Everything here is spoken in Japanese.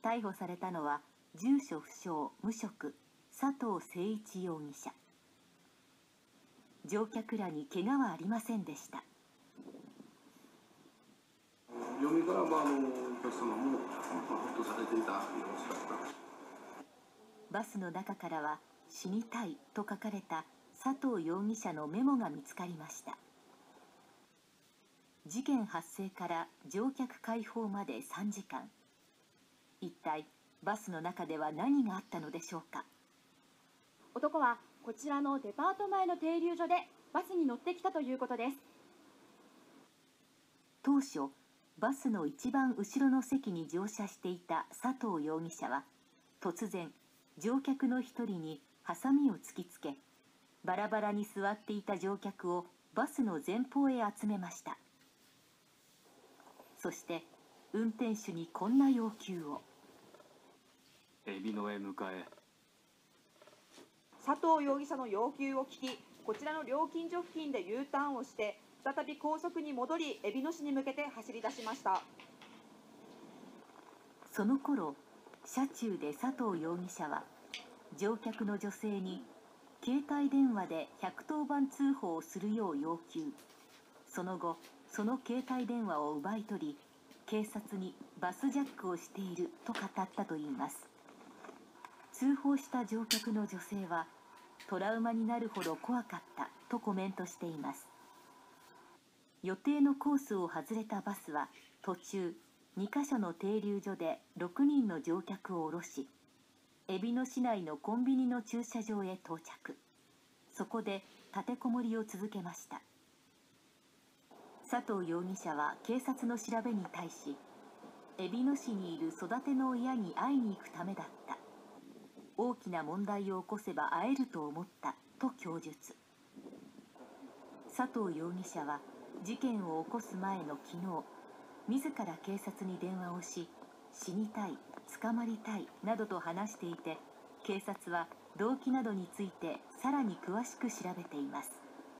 逮捕されたのは住所不詳無職佐藤誠一容疑者。乗客らに怪我はありませんでした。 読みからお客様もほっとされていた様子だった。 バスの中からは死にたいと書かれた佐藤容疑者のメモが見つかりました。事件発生から乗客解放まで3時間。一体バスの中では何があったのでしょうか。 男はこちらのデパート前の停留所でバスに乗ってきたということです。 当初バスの一番後ろの席に乗車していた佐藤容疑者は突然乗客の一人にハサミを突きつけ、バラバラに座っていた乗客をバスの前方へ集めました。そして運転手にこんな要求を。 海老野へ向かえ。 佐藤容疑者の要求を聞き、こちらの料金所付近で U ターンをして再び高速に戻り、海老野市に向けて走り出しました。 その頃車中で佐藤容疑者は乗客の女性に携帯電話で110番通報をするよう要求。その後その携帯電話を奪い取り、警察にバスジャックをしていると語ったといいます。通報した乗客の女性はトラウマになるほど怖かったとコメントしています。予定のコースを外れたバスは途中2カ所の停留所で6人の乗客を降ろし、海老野市内のコンビニの駐車場へ到着。そこで立てこもりを続けました。佐藤容疑者は警察の調べに対し、海老野市にいる育ての親に会いに行くためだった。大きな問題を起こせば会えると思ったと供述。佐藤容疑者は事件を起こす前の昨日、自ら警察に電話をし、死にたい、捕まりたいなどと話していて、警察は動機などについてさらに詳しく調べています。